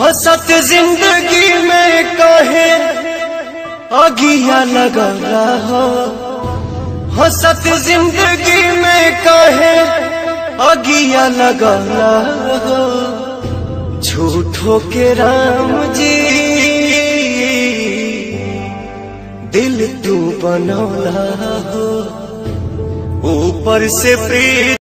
हंसत जिंदगी में कहे अगिया लगा हो, हंसत जिंदगी में कहे अगिया लगा हो। झूठो के राम जी दिल तू बनौला हो, ऊपर से प्रीत